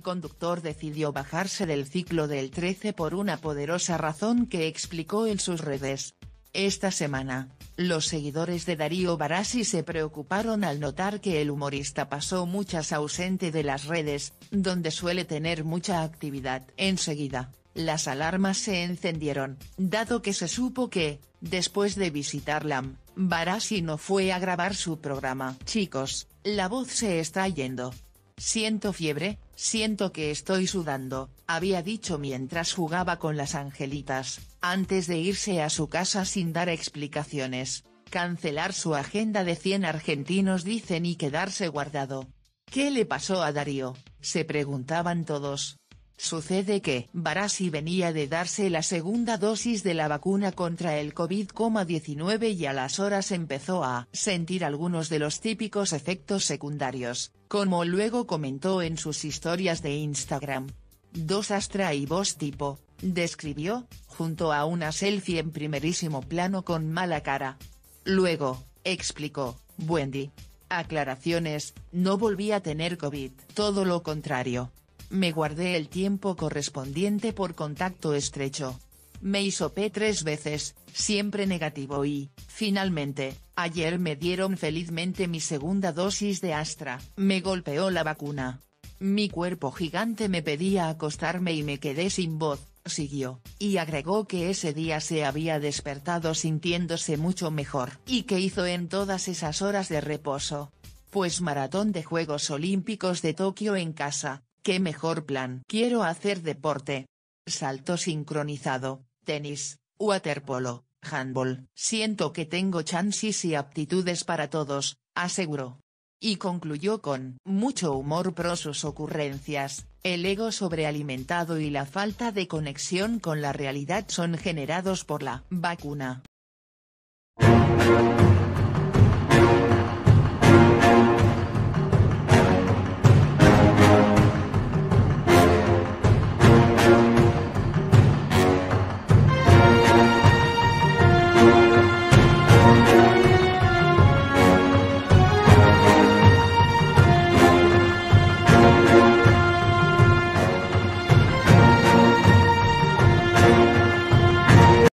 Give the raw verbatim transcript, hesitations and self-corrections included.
conductor decidió bajarse del ciclo del trece por una poderosa razón que explicó en sus redes. Esta semana, los seguidores de Darío Barassi se preocuparon al notar que el humorista pasó muchas ausente de las redes, donde suele tener mucha actividad. Enseguida, las alarmas se encendieron, dado que se supo que, después de visitar L A M, Barassi no fue a grabar su programa. Chicos, la voz se está yendo. Siento fiebre, siento que estoy sudando, había dicho mientras jugaba con las angelitas, antes de irse a su casa sin dar explicaciones, cancelar su agenda de cien argentinos dicen y quedarse guardado. ¿Qué le pasó a Darío?, se preguntaban todos. Sucede que Barassi venía de darse la segunda dosis de la vacuna contra el COVID diecinueve y a las horas empezó a sentir algunos de los típicos efectos secundarios, como luego comentó en sus historias de Instagram. Dos Astra y voz tipo, describió, junto a una selfie en primerísimo plano con mala cara. Luego, explicó, Wendy. Aclaraciones, no volví a tener COVID. Todo lo contrario. Me guardé el tiempo correspondiente por contacto estrecho. Me hisopé tres veces, siempre negativo y, finalmente, ayer me dieron felizmente mi segunda dosis de Astra. Me golpeó la vacuna. Mi cuerpo gigante me pedía acostarme y me quedé sin voz, siguió, y agregó que ese día se había despertado sintiéndose mucho mejor. ¿Y qué hizo en todas esas horas de reposo? Pues maratón de Juegos Olímpicos de Tokio en casa. ¿Qué mejor plan? Quiero hacer deporte. Salto sincronizado, tenis, waterpolo, handball. Siento que tengo chances y aptitudes para todos, aseguró. Y concluyó con mucho humor pro sus ocurrencias, el ego sobrealimentado y la falta de conexión con la realidad son generados por la vacuna.